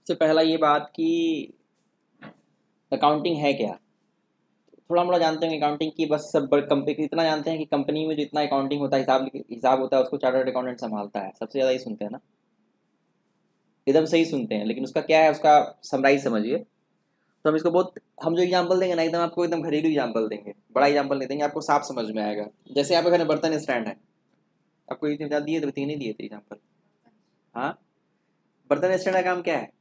सबसे पहला ये बात कि अकाउंटिंग है क्या। थोड़ा मोड़ा जानते हैं अकाउंटिंग की, बस सब कंपनी इतना जानते हैं कि कंपनी में जितना अकाउंटिंग होता है, हिसाब होता है, उसको चार्टर्ड अकाउंटेंट संभालता है। सबसे ज़्यादा ये सुनते हैं ना, एकदम सही सुनते हैं, लेकिन उसका क्या है, उसका समराइज समझिए। तो हम इसको बहुत, हम जो एग्जांपल देंगे ना, एकदम आपको एकदम घरेलू एग्जांपल देंगे, बड़ा एग्जांपल नहीं देंगे, आपको साफ समझ में आएगा। जैसे आपके घर में बर्तन स्टैंड है, आपको ये दिए थे नहीं दिए थे एग्जाम्पल। हाँ, बर्तन स्टैंड का काम क्या है?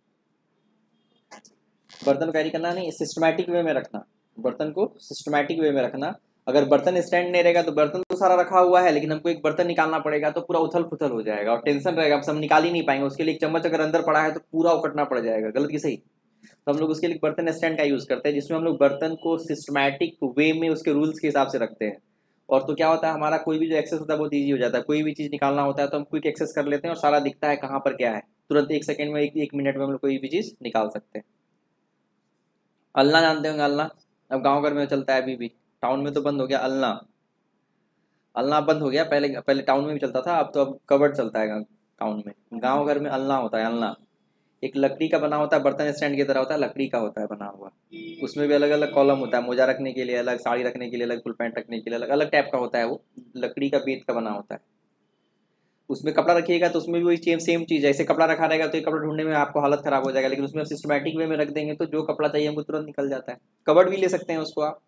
बर्तन कैरी करना नहीं, सिस्टमैटिक वे में रखना, बर्तन को सिस्टमैटिक वे में रखना। अगर बर्तन स्टैंड नहीं रहेगा तो बर्तन तो सारा रखा हुआ है, लेकिन हमको एक बर्तन निकालना पड़ेगा तो पूरा उथल पुथल हो जाएगा और टेंशन रहेगा, हम निकाल ही नहीं पाएंगे। उसके लिए एक चम्मच अगर अंदर पड़ा है तो पूरा उकटना पड़ जाएगा, गलत की सही। तो हम लोग उसके लिए बर्तन स्टैंड का यूज करते हैं, जिसमें हम लोग बर्तन को सिस्टमैटिक वे में उसके रूल्स के हिसाब से रखते हैं। और तो क्या होता है, हमारा कोई भी जो एक्सेस होता है बहुत ईजी हो जाता है। कोई भी चीज़ निकालना होता है तो हम क्विक एक्सेस कर लेते हैं और सारा दिखता है कहाँ पर क्या है, तुरंत एक सेकंड में, एक मिनट में हम लोग कोई भी चीज़ निकाल सकते हैं। अलना जानते होंगे, अलना अब गांव घर में चलता है अभी भी, टाउन में तो बंद हो गया अलना। अलना बंद हो गया, पहले पहले टाउन में भी चलता था, अब कवर्ड चलता है टाउन में। गांव घर में अलना होता है, अलना एक लकड़ी का बना होता है, बर्तन स्टैंड की तरह होता है, लकड़ी का होता है बना हुआ। उसमें भी अलग अलग कॉलम होता है, मोजा रखने के लिए अलग, साड़ी रखने के लिए अलग, फुल पैंट रखने के लिए अलग, अलग टाइप का होता है वो। लकड़ी का बेत का बना होता है। उसमें कपड़ा रखिएगा तो उसमें भी वही सेम चीज़ है, ऐसे कपड़ा रखा रहेगा तो ये कपड़ा ढूंढने में आपको हालत खराब हो जाएगा, लेकिन उसमें सिस्टमैटिक वे में रख देंगे तो जो कपड़ा चाहिए हमको तुरंत निकल जाता है। कवर्ड भी ले सकते हैं उसको आप।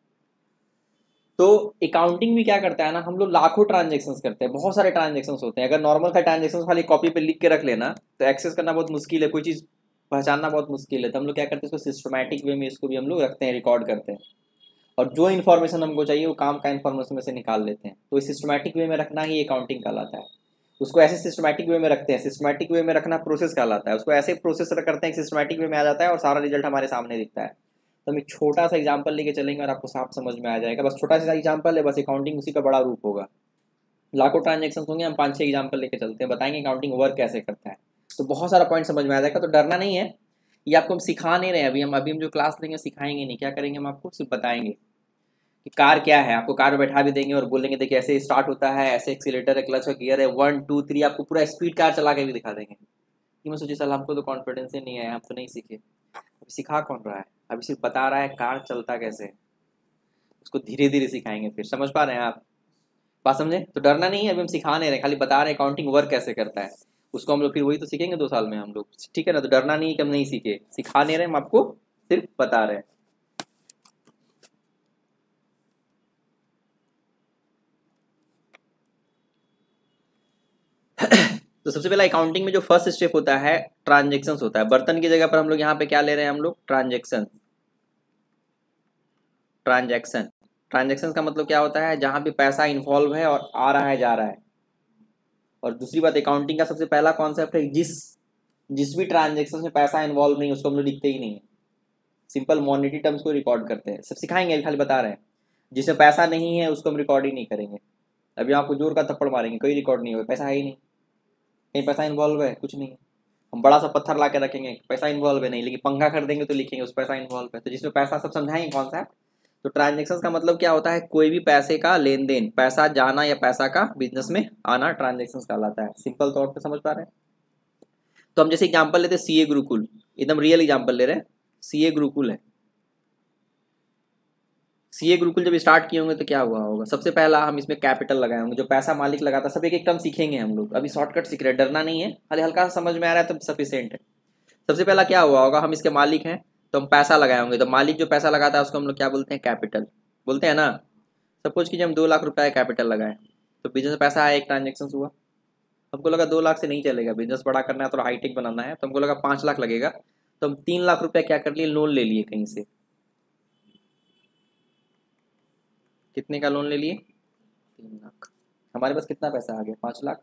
तो अकाउंटिंग भी क्या करता है ना, हम लोग लाखों ट्रांजेक्शन्स करते हैं, बहुत सारे ट्रांजेक्शन्स होते हैं। अगर नॉर्मल का ट्रांजेक्शन खाली कॉपी पे लिख के रख लेना तो एक्सेस करना बहुत मुश्किल है, कोई चीज़ पहचानना बहुत मुश्किल है। तो हम लोग क्या करते हैं, इसको सिस्टमैटिक वे में इसको भी हम लोग रखते हैं, रिकॉर्ड करते हैं। और जो इन्फॉर्मेशन हमको चाहिए वो काम का इन्फॉर्मेशन में से निकाल लेते हैं। तो सिस्टमैटिक वे में रखना ही अकाउंटिंग कहलाता है। उसको ऐसे सिस्टमैटिक वे में रखते हैं, सिस्टमैटिक वे में रखना प्रोसेस कहलाता है। उसको ऐसे प्रोसेस करते हैं, सिस्टमैटिक वे में आ जाता है और सारा रिजल्ट हमारे सामने दिखता है। तो हम एक छोटा सा एग्जाम्पल लेके चलेंगे और आपको साफ समझ में आ जाएगा। बस छोटा सा एग्जाम्पल है, बस अकाउंटिंग उसी का बड़ा रूप होगा। लाखों ट्रांजेक्शन होंगे, हम 5-6 एग्जाम्पल लेके चलते हैं, बताएंगे अकाउंटिंग वर्क कैसे करता है। तो बहुत सारा पॉइंट समझ में आ जाएगा, तो डरना नहीं है। ये आपको हम सिखा नहीं रहे हैं, अभी हम जो क्लास लेंगे सिखाएंगे नहीं, क्या करेंगे, हम आपको सिर्फ बताएंगे कि कार क्या है। आपको कार में बैठा भी देंगे और बोलेंगे देखिए ऐसे स्टार्ट होता है, ऐसे एक्सीलेटर है, क्लच है, गियर है, 1 2 3, आपको पूरा स्पीड कार चला के भी दिखा देंगे। कि मैं सोची, साला हमको तो कॉन्फिडेंस ही नहीं है, हम तो नहीं सीखे। अभी सिखा कौन रहा है, अभी सिर्फ बता रहा है कार चलता कैसे है। उसको धीरे धीरे सिखाएंगे, फिर समझ पा रहे हैं आप बात, समझे? तो डरना नहीं है, अभी हम सिखा नहीं रहे, खाली बता रहे हैं अकाउंटिंग वर्क कैसे करता है। उसको हम लोग फिर वही तो सीखेंगे 2 साल में हम लोग, ठीक है ना। तो डरना नहीं है कि हम नहीं सीखे, सिखा नहीं रहे, हम आपको सिर्फ बता रहे हैं। तो सबसे पहला अकाउंटिंग में जो फर्स्ट स्टेप होता है ट्रांजेक्शन्स होता है। बर्तन की जगह पर हम लोग यहाँ पे क्या ले रहे हैं, हम लोग ट्रांजेक्शन। ट्रांजेक्शन, ट्रांजेक्शन का मतलब क्या होता है, जहाँ भी पैसा इन्वॉल्व है और आ रहा है जा रहा है। और दूसरी बात, अकाउंटिंग का सबसे पहला कॉन्सेप्ट है, जिस जिस भी ट्रांजेक्शन में पैसा इन्वॉल्व नहीं उसको हम लोग लिखते ही नहीं है, सिंपल मॉनेटरी टर्म्स को रिकॉर्ड करते हैं। सब सिखाएंगे, अभी खाली बता रहे हैं। जिसमें पैसा नहीं है उसको हम रिकॉर्ड ही नहीं करेंगे। अभी आपको जोर का थप्पड़ मारेंगे, कोई रिकॉर्ड नहीं होगा, पैसा है ही नहीं। कहीं पैसा इन्वॉल्व है, कुछ नहीं है। हम बड़ा सा पत्थर ला के रखेंगे, पैसा इन्वॉल्व है नहीं, लेकिन पंखा खरीदेंगे तो लिखेंगे उस पैसा इन्वॉल्व है। तो जिसमें पैसा, सब समझाएंगे कॉन्सेप्ट। तो ट्रांजेक्शन का मतलब क्या होता है, कोई भी पैसे का लेन देन, पैसा जाना या पैसा का बिजनेस में आना, ट्रांजेक्शन कहलाता है। सिंपल तौर पर समझ पा रहे हैं। तो हम जैसे एग्जाम्पल लेते हैं सीए गुरुकुल, एकदम रियल एग्जाम्पल ले रहे हैं। सीए गुरुकुल है, सीए गुरुकुल जब स्टार्ट किए होंगे तो क्या हुआ होगा, सबसे पहला हम इसमें कैपिटल लगाए होंगे, जो पैसा मालिक लगाता, सब एक एक टर्म सीखेंगे हम लोग। अभी शॉर्टकट सीख रहे हैं, डरना नहीं है, खाली हल्का सा समझ में आ रहा है तो सफिशिएंट है। सबसे पहला क्या हुआ होगा, हम इसके मालिक हैं तो हम पैसा लगाए होंगे, तो मालिक जो पैसा लगाता है उसको हम लोग क्या बोलते हैं, कैपिटल बोलते हैं ना। सपोज कीजिए हम 2 लाख रुपया कैपिटल लगाए, तो बिजनेस में पैसा आया, एक ट्रांजेक्शन हुआ। हमको लगा 2 लाख से नहीं चलेगा, बिजनेस बड़ा करना है, थोड़ा हाईटेक बनाना है, तो हमको लगा 5 लाख लगेगा। तो हम 3 लाख रुपया क्या कर लिए, लोन ले लिए कहीं से। कितने का लोन ले लिए, 3 लाख। हमारे पास कितना पैसा आ गया, 5 लाख।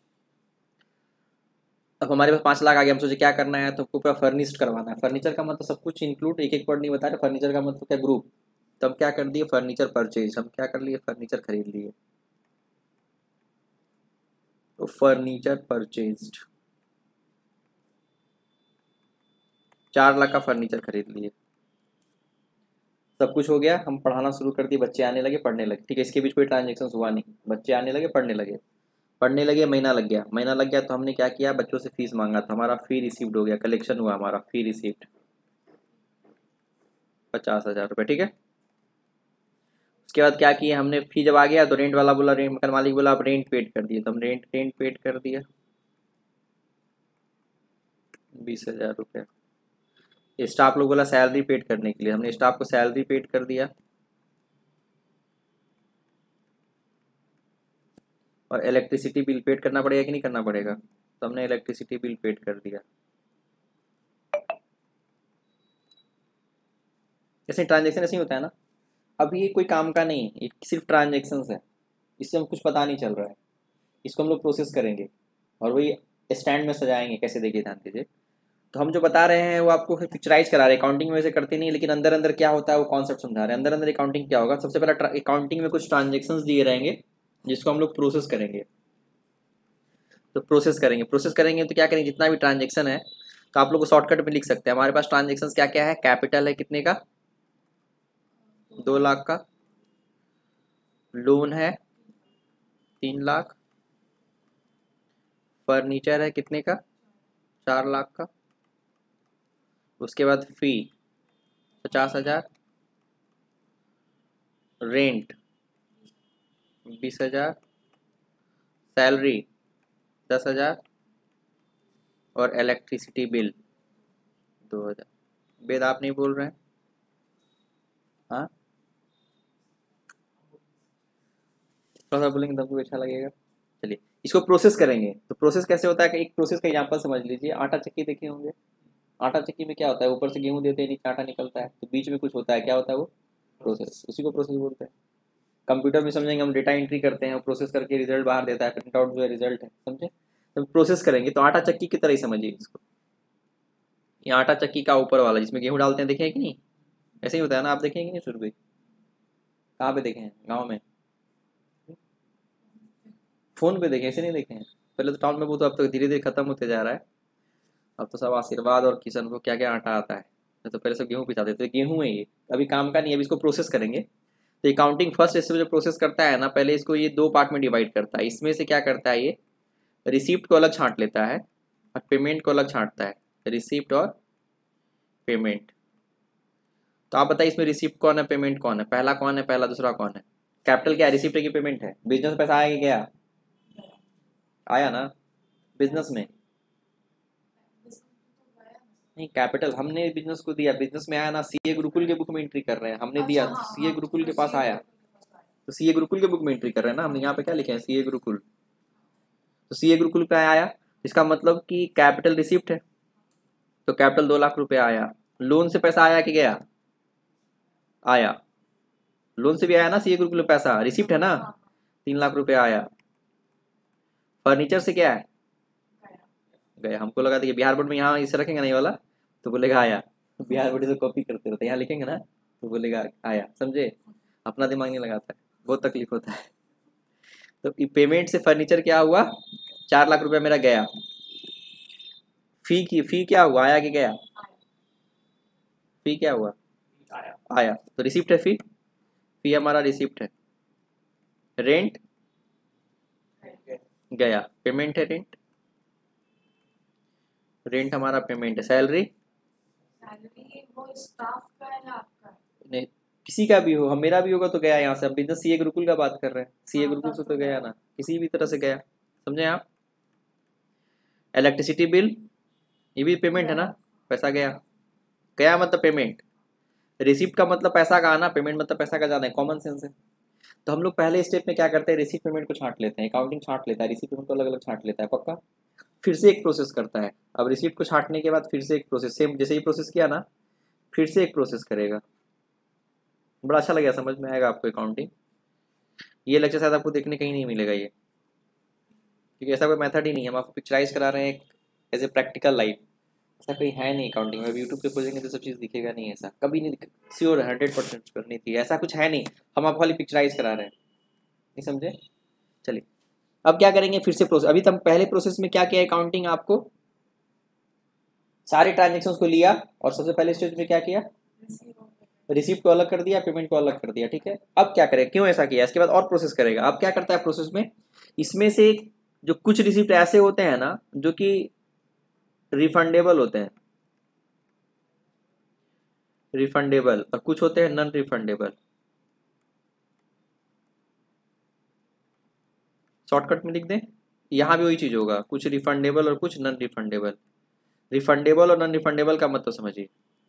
अब हमारे पास 5 लाख आ गया, हम सोचे क्या करना है, तो पूरा फर्निश्ड करवाना है। फर्नीचर का मतलब सब कुछ इंक्लूड, एक एक वर्ड नहीं बता रहे, फर्नीचर का मतलब क्या, ग्रुप। तो हम क्या कर दिए, फर्नीचर परचेज, हम क्या कर लिए, फर्नीचर खरीद लिए। तो फर्नीचर परचेज्ड, 4 लाख का फर्नीचर खरीद लिए। सब कुछ हो गया, हम पढ़ाना शुरू कर दिए, बच्चे आने लगे, पढ़ने लगे, ठीक है, इसके बीच कोई ट्रांजेक्शन हुआ नहीं, बच्चे आने लगे, पढ़ने लगे। पढ़ने लगे, महीना लग गया, महीना लग गया तो हमने क्या किया, बच्चों से फीस मांगा, तो हमारा फी रिसीव्ड हो गया, कलेक्शन हुआ हमारा फी रिसीव्ड 50,000 रुपये, ठीक है। उसके बाद क्या किया हमने, फी जब आ गया तो रेंट वाला बोला, रेंट मकान मालिक बोला आप रेंट पेड कर दिए, तो हम रेंट रेंट पेड कर दिया 20,000 रुपये। स्टाफ लोग बोला सैलरी पेड करने के लिए, हमने स्टाफ को सैलरी पेड कर दिया। और इलेक्ट्रिसिटी बिल पेड करना पड़ेगा कि नहीं करना पड़ेगा, तो हमने इलेक्ट्रिसिटी बिल पेड कर दिया। ऐसे ट्रांजेक्शन ऐसे ही होता है ना। अब ये कोई काम का नहीं है, ये सिर्फ ट्रांजेक्शन है, इससे हम कुछ पता नहीं चल रहा है, इसको हम लोग प्रोसेस करेंगे और वही स्टैंड में सजाएंगे। कैसे, देखिए ध्यान दीजिए। तो हम जो बता रहे हैं वो आपको पिक्चराइज करा रहे हैं, अकाउंटिंग में वैसे करते नहीं, लेकिन अंदर अंदर क्या होता है वो कॉन्सेप्ट समझा रहे हैं। अंदर अंदर अकाउंटिंग क्या होगा, सबसे पहला अकाउंटिंग में कुछ ट्रांजेक्शन्स दिए रहेंगे जिसको हम लोग प्रोसेस करेंगे। तो प्रोसेस करेंगे तो क्या करेंगे, जितना भी ट्रांजेक्शन है तो आप लोग को शॉर्टकट में लिख सकते हैं। हमारे पास ट्रांजेक्शन क्या क्या है, कैपिटल है कितने का, 2 लाख का, लोन है 3 लाख, फर्नीचर है कितने का, 4 लाख का, उसके बाद फी 50,000, रेंट 20,000, सैलरी 10,000 और इलेक्ट्रिसिटी बिल 2,000। वेद आप नहीं बोल रहे हैं, हाँ थोड़ा सा बोलेंगे तब अच्छा लगेगा। चलिए इसको प्रोसेस करेंगे। तो प्रोसेस कैसे होता है कि एक प्रोसेस का एग्जांपल समझ लीजिए। आटा चक्की देखे होंगे, आटा चक्की में क्या होता है, ऊपर से गेहूं देते हैं, नीचे आटा निकलता है, तो बीच में कुछ होता है, क्या होता है वो प्रोसेस, उसी को प्रोसेस बोलते हैं। कंप्यूटर में समझेंगे, हम डेटा एंट्री करते हैं, प्रोसेस करके रिजल्ट बाहर देता है, प्रिंट आउट जो है रिजल्ट है, समझे। तो प्रोसेस करेंगे तो आटा चक्की की तरह ही समझिए इसको। ये आटा चक्की का ऊपर वाला जिसमें गेहूं डालते हैं, देखे हैं कि नहीं, ऐसे ही होता है ना, आप देखेंगे नहीं शुरू में, कहाँ पे देखे हैं, गाँव में, फोन पे देखे, ऐसे नहीं देखे हैं। पहले तो टाउन में वो तो अब तक धीरे धीरे खत्म होते जा रहा है। अब तो सब आशीर्वाद और किशन को क्या क्या आटा आता है, तो पहले सब गेहूं पिसाते थे, गेहूं है ये, अभी काम का नहीं है, अभी इसको प्रोसेस करेंगे। तो अकाउंटिंग फर्स्ट इससे जो प्रोसेस करता है ना, पहले इसको ये 2 पार्ट में डिवाइड करता है। इसमें से क्या करता है, ये रिसीप्ट को अलग छांट लेता है और पेमेंट को अलग छांटता है, रिसीप्ट और पेमेंट। तो आप बताइए इसमें रिसीप्ट कौन है, पेमेंट कौन है, पहला कौन है, पहला दूसरा कौन है। कैपिटल क्या है, रिसीप्ट है कि पेमेंट है, बिजनेस पैसा आया कि गया, आया ना बिजनेस में, नहीं कैपिटल हमने बिजनेस को दिया, बिजनेस में आया ना, सीए गुरुकुल के बुक में एंट्री कर रहे हैं, हमने दिया सीए गुरुकुल के पास आया, तो सीए गुरुकुल के बुक में एंट्री कर रहे हैं ना, हमने यहाँ पे क्या लिखे हैं, सीए गुरुकुल। तो सीए गुरुकुल पे आया, इसका मतलब कि कैपिटल रिसिप्ट है, तो कैपिटल 2 लाख रुपए आया। लोन से पैसा आया कि गया, आया, लोन से भी आया ना सीए गुरुकुल में पैसा, रिसिप्ट है ना, 3 लाख रुपए आया। फर्नीचर से क्या है, गया। हमको लगा था कि बिहार बोर्ड में यहाँ इसे रखेंगे नहीं वाला, तो बोलेगा आया, बिहार बोर्ड से कॉपी करते रहते, यहाँ लिखेंगे ना तो बोलेगा आया, समझे, अपना दिमाग नहीं लगाता है, बहुत तकलीफ होता है। तो पेमेंट से फर्नीचर क्या हुआ, 4 लाख रुपया मेरा गया। फी क्या हुआ, आया कि गया, फी क्या हुआ, आया, तो रिसिप्ट है फी हमारा रिसिप्ट है। रेंट गया, पेमेंट है रेंट, रेंट हमारा पेमेंट है। सैलरी वो स्टाफ का है या आपका है? नहीं, किसी का भी हो, हम मेरा भी होगा तो गया यहाँ से, अब बिजनेस सीए गुरुकुल का बात कर रहे हैं, सीए गुरुकुल से तो गया ना, किसी भी तरह से गया, समझे आप। इलेक्ट्रिसिटी बिल ये भी पेमेंट है ना, पैसा गया, गया मतलब पेमेंट। रिसिप्ट का मतलब पैसा का आना, पेमेंट मतलब पैसा का जाना है, कॉमन सेंस है। तो हम लोग पहले स्टेप में क्या करते हैं, रिसिप्ट पेमेंट को छांट लेते हैं, अकाउंटिंग छांट लेता है, रिसिप्ट पेमेंट को अलग अलग छांट लेता है, पक्का। फिर से एक प्रोसेस करता है, अब रिसिप्ट को छांटने के बाद फिर से एक प्रोसेस, सेम जैसे ही प्रोसेस किया ना, फिर से एक प्रोसेस करेगा। बड़ा अच्छा लगेगा, समझ में आएगा आपको अकाउंटिंग। ये लेक्चर शायद आपको देखने कहीं नहीं मिलेगा ये, क्योंकि ऐसा कोई मेथड ही नहीं है, हम आपको पिक्चराइज करा रहे हैं एज ए प्रैक्टिकल लाइफ। ऐसा कोई है नहीं अकाउंटिंग में, यूट्यूब पे खोजेंगे तो सब चीज़ दिखेगा नहीं, ऐसा कभी नहीं, श्योर 100% करनी थी, ऐसा कुछ है नहीं, हम आपको खाली पिक्चराइज करा रहे हैं, नहीं समझे। चलिए अब क्या करेंगे, फिर से प्रोसेस, अभी तो हम पहले प्रोसेस में क्या किया, अकाउंटिंग आपको सारे ट्रांजेक्शन्स को लिया और सबसे पहले स्टेज में क्या किया, रिसीप्ट को अलग कर दिया, पेमेंट को अलग कर दिया, ठीक है। अब क्या करें, क्यों ऐसा किया, इसके बाद और प्रोसेस करेगा। अब क्या करता है प्रोसेस में, इसमें से जो कुछ रिसिप्ट ऐसे होते हैं ना जो कि रिफंडेबल होते हैं, रिफंडेबल, और कुछ होते हैं नॉन रिफंडेबल। शॉर्टकट में लिख दें, यहाँ भी वही चीज होगा, कुछ रिफंडेबल और कुछ नॉन रिफंडेबल। रिफंडेबल और नॉन रिफंडेबल का मतलब समझिए,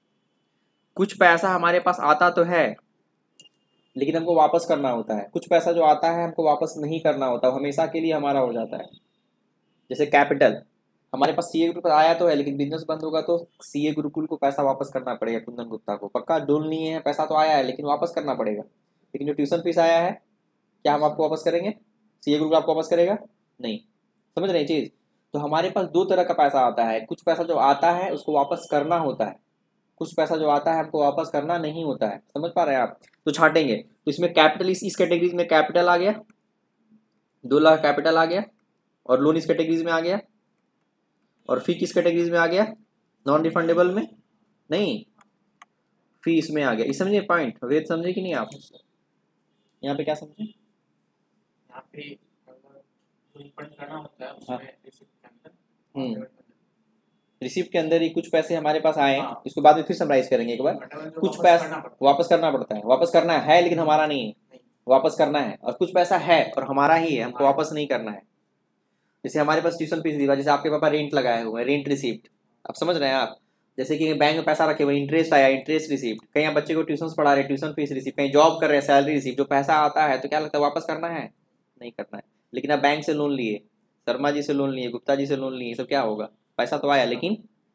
कुछ पैसा हमारे पास आता तो है लेकिन हमको वापस करना होता है, कुछ पैसा जो आता है हमको वापस नहीं करना होता, वो हमेशा के लिए हमारा हो जाता है। जैसे कैपिटल, हमारे पास सीए ग्रुप आया तो है लेकिन बिजनेस बंद होगा तो सीए गुरुकुल को पैसा वापस करना पड़ेगा, कुंदन गुप्ता को पक्का डोल नहीं है, पैसा तो आया है लेकिन वापस करना पड़ेगा। लेकिन जो ट्यूशन फीस आया है क्या हम आपको वापस करेंगे? सीए ग्रुप आपको वापस करेगा नहीं। समझ रहे हैं चीज? तो हमारे पास दो तरह का पैसा आता है, कुछ पैसा जो आता है उसको वापस करना होता है, कुछ पैसा जो आता है हमको वापस करना नहीं होता है। समझ पा रहे हैं आप? तो छाटेंगे तो इसमें कैपिटल, इस कैटेगरी में कैपिटल आ गया, 2 लाख कैपिटल आ गया, और लोन इस कैटेगरीज में आ गया, और फी किस कैटेगरीज में आ गया? नॉन रिफंडेबल में नहीं, फी इसमें आ गया। इस समझे पॉइंट? वेद समझे कि नहीं आप? यहाँ पे क्या समझे? यहाँ पे रिफंड करना होता है उसमें रिसिप्ट के अंदर, रिसिप्ट के अंदर ही कुछ पैसे हमारे पास आए, हाँ। इसको बाद में फिर समराइज करेंगे एक बार। कुछ पैसा वापस करना पड़ता है, वापस करना है लेकिन हमारा नहीं है, वापस करना है, और कुछ पैसा है और हमारा ही है, हमको वापस नहीं करना है। जैसे हमारे पास ट्यूशन फीस दिया, जैसे आपके पापा रेंट लगाए हुए हैं, रेंट रिसिप्ट, आप समझ रहे हैं आप? जैसे कि बैंक में पैसा रखे हुए, इंटरेस्ट आया, इंटरेस्ट रिसिप्ट, कहीं आप बच्चे को ट्यूशन पढ़ा रहे, ट्यूशन फीस रिसिप्ट, कहीं जॉब कर रहे हैं, सैलरी रिसिप्ट, जो पैसा आता है तो क्या लगता है वापस करना है? नहीं करना है। लेकिन आप बैंक से लोन लिए, शर्मा जी से लोन लिए, गुप्ता जी से लोन लिए, सब क्या होगा? पैसा तो आया लेकिन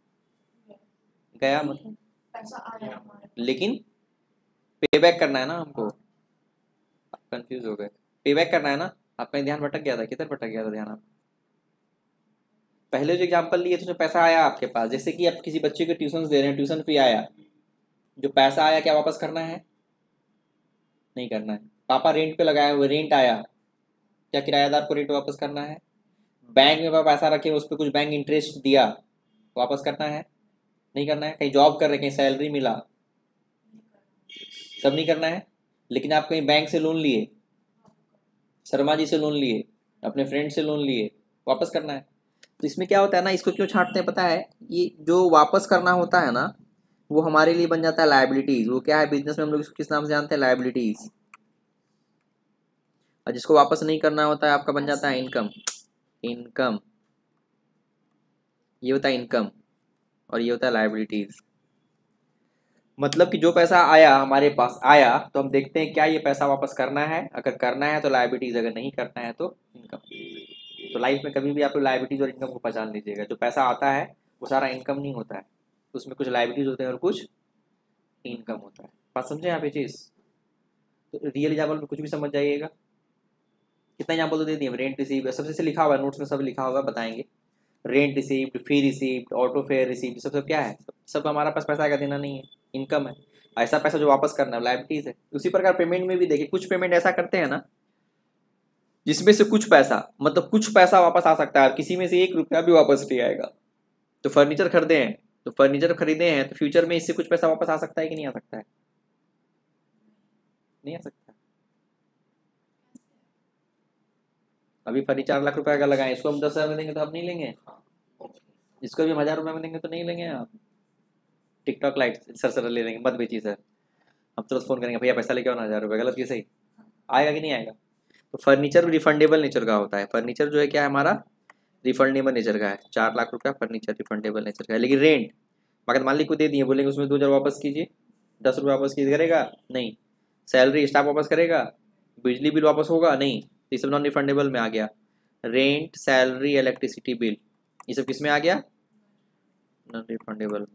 गया, मतलब पैसा आया हमारे पास। लेकिन पे बैक करना है ना हमको। आप कंफ्यूज हो गए, पे बैक करना है ना। आपका ध्यान भटक गया था, किधर भटक गया था ध्यान आप? पहले जो एग्जांपल लिए थे उसमें पैसा आया आपके पास, जैसे कि आप किसी बच्चे को ट्यूशन दे रहे हैं, ट्यूशन फी आया, जो पैसा आया क्या वापस करना है? नहीं करना है। पापा रेंट पे लगाए हुए, रेंट आया, क्या किराएदार को रेंट वापस करना है? बैंक में पैसा रखे उस पर कुछ बैंक इंटरेस्ट दिया, वापस करना है? नहीं करना है। कहीं जॉब कर रहे, कहीं सैलरी मिला, सब नहीं करना है। लेकिन आप कहीं बैंक से लोन लिए, शर्मा जी से लोन लिए, अपने फ्रेंड से लोन लिए, वापस करना है। तो इसमें क्या होता है ना, इसको क्यों छांटते हैं पता है? ये जो वापस करना होता है ना, वो हमारे लिए बन जाता है लायबिलिटीज। वो क्या है, बिजनेस में हम लोग इसको किस नाम से जानते हैं? लायबिलिटीज। और जिसको वापस नहीं करना होता है आपका बन जाता है इनकम। इनकम, ये होता है इनकम, और ये होता है लायबिलिटीज। मतलब कि जो पैसा आया हमारे पास आया तो हम देखते हैं क्या ये पैसा वापस करना है, अगर करना है तो लायबिलिटीज, अगर नहीं करना है तो इनकम। तो लाइफ में कभी भी आप लायबिलिटीज और इनकम को पहचान लीजिएगा। जो पैसा आता है वो सारा इनकम नहीं होता है, उसमें कुछ लायबिलिटीज होते हैं और कुछ इनकम होता है। बात समझे आप ये चीज? तो रियल एग्जाम्पल में कुछ भी समझ जाइएगा। कितना एग्जाम्पल तो दे दिए, रेंट रिसीव सबसे से लिखा हुआ है, नोट्स में सब लिखा हुआ है, बताएंगे। Rent receipt, fee receipt, auto fare receipt, सब सब क्या है? सब हमारा पास पैसा का देना नहीं है, इनकम है। ऐसा पैसा जो वापस करना है लायबिलिटीज है। उसी प्रकार पेमेंट में भी देखिए, कुछ पेमेंट ऐसा करते हैं ना जिसमें से कुछ पैसा, मतलब कुछ पैसा वापस आ सकता है, किसी में से 1 रुपया भी वापस नहीं आएगा। तो फर्नीचर खरीदे हैं, तो फर्नीचर खरीदे हैं तो फ्यूचर में इससे कुछ पैसा वापस आ सकता है कि नहीं आ सकता है? नहीं आ सकता। अभी फर्नीचर लाख रुपए का लगाए, इसको हम 10,000 में देंगे तो आप नहीं लेंगे, इसको भी हम 1,000 रुपए में देंगे तो नहीं लेंगे आप। टिकटॉक लाइट सर ले लेंगे, मत बेचिए सर, हम तुरंत फोन करेंगे भैया पैसा लेके आओ ना 1,000 रुपये, गलत की सही? आएगा कि नहीं आएगा? तो फर्नीचर रिफंडेबल नेचर का होता है। फर्नीचर जो है क्या है हमारा? रिफंडेबल नेचर का है। 4 लाख रुपया फर्नीचर रिफंडेबल नेचर का है। लेकिन रेंट मगर मालिक को दे दिए, बोलेंगे उसमें 2,000 वापस कीजिए, 10 रुपये वापस कीजिए, करेगा नहीं। सैलरी स्टाफ वापस करेगा, बिजली बिल वापस होगा नहीं, तो ये सब नॉन रिफंडेबल में आ गया। रेंट, सैलरी, इलेक्ट्रिसिटी बिल, ये सब किस में आ गया? Non refundable.